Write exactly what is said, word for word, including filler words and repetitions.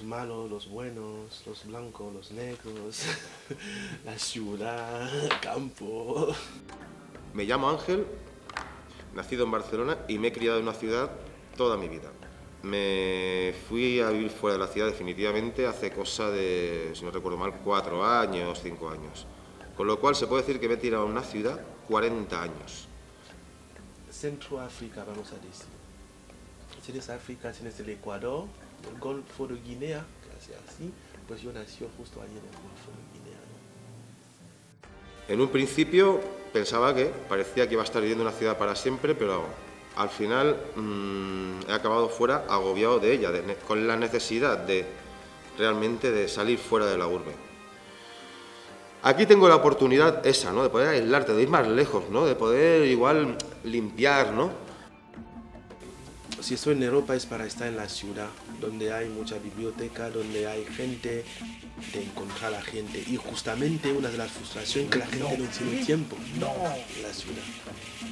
malos, los buenos, los blancos, los negros, la ciudad, el campo. Me llamo Ángel, nacido en Barcelona y me he criado en una ciudad toda mi vida. Me fui a vivir fuera de la ciudad definitivamente hace cosa de, si no recuerdo mal, cuatro años, cinco años. Con lo cual se puede decir que me he tirado en una ciudad cuarenta años. Centroáfrica, vamos a decir. Tienes África, tienes el Ecuador, el Golfo de Guinea, casi así. Pues yo nací justo allí en el Golfo de Guinea, ¿no? En un principio pensaba que parecía que iba a estar viviendo en una ciudad para siempre, pero al final mmm, he acabado fuera, agobiado de ella, de, con la necesidad de realmente de salir fuera de la urbe. Aquí tengo la oportunidad esa, ¿no? De poder aislarte, de ir más lejos, ¿no? De poder igual limpiar, ¿no? Si estoy en Europa es para estar en la ciudad, donde hay mucha biblioteca, donde hay gente, de encontrar a la gente. Y justamente una de las frustraciones que la gente no tiene tiempo en la ciudad.